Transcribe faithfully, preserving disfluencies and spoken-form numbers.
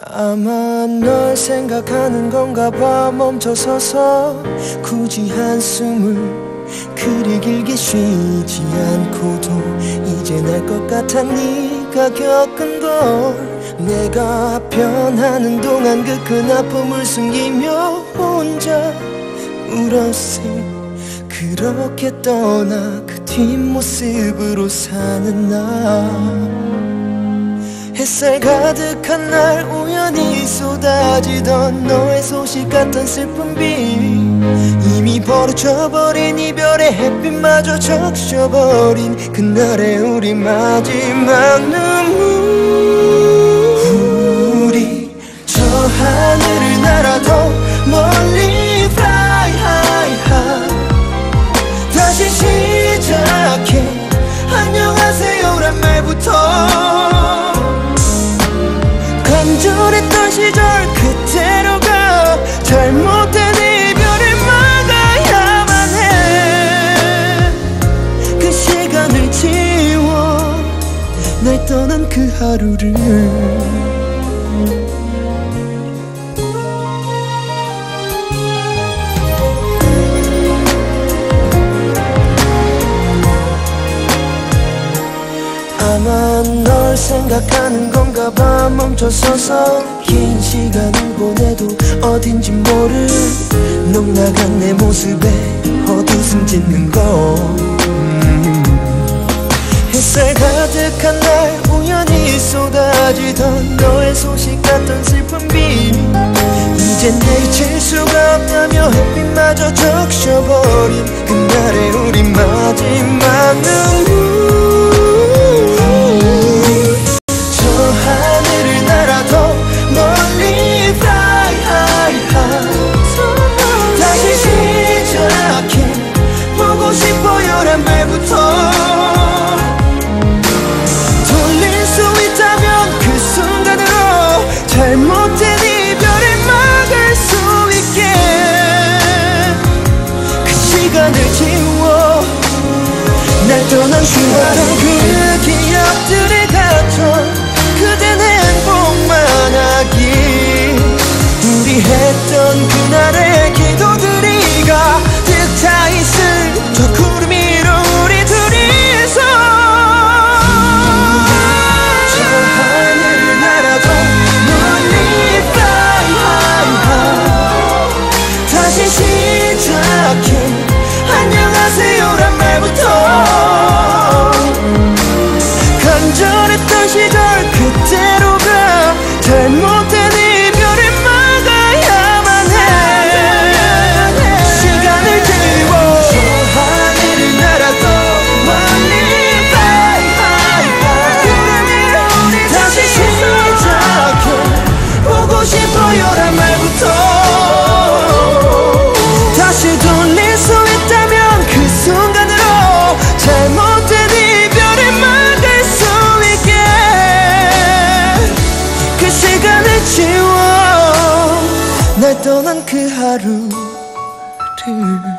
아마 널 생각하는 건가 봐. 멈춰서서 굳이 한숨을 그리 길게 쉬지 않고도 이제 날 것 같아. 네가 겪은 걸 내가 변하는 동안 그 큰 아픔을 숨기며 혼자 울었어. 그렇게 떠나 그 뒷모습으로 사는 나. 햇살 가득한 날 우연히 쏟아지던 너의 소식 같은 슬픈 비. 이미 벌어져버린 이별의 햇빛마저 적셔버린 그날의 우리 마지막 눈물. 우리 저 하늘을 날아도 멀리 fly high high. 다시 시작해 안녕하세요란 말부터. 간절했던 시절 그대로 가. 잘못된 이별을 막아야만 해. 그 시간을 지워 날 떠난 그 하루를. 아마 널 생각하는 건가 봐. 멈춰서서 긴 시간을 보내도 어딘지 모를 넉나간 내 모습에 헛웃음 짓는 거. 음. 햇살 가득한 날 우연히 쏟아지던 너의 소식 같던 슬픈 비. 이젠 내 잊힐 수가 없다며 햇빛마저 적셔버린 그날의 우리 마지막 눈물. 싶어요란 말부터. 돌릴 수 있다면 그 순간으로 잘못된 이별을 막을 수 있게. 그 시간을 지워 날 떠난 수많은 그 기억들을 갖춰 그댄 행복만 하길. 우리 했던 그날의 기도들이 가득 차있을 저 구름 위로 우리 둘이서. 저 하늘을 날아도 멀리 fly high high. 다시 시작해 안녕하세요란 말부터. 간절했던 시절 그대로 가. 잘못된 이별을 막아야만 해. 시간을 지워 하늘을 날아도 멀리 fly high high. 다시 시작해 보고 싶어요란 말부터. 다시 돌릴 수 있다면 그 순간으로 잘못된 이별을 막을 수 있게. 그 시간을 지워 날 떠난 그 하루를.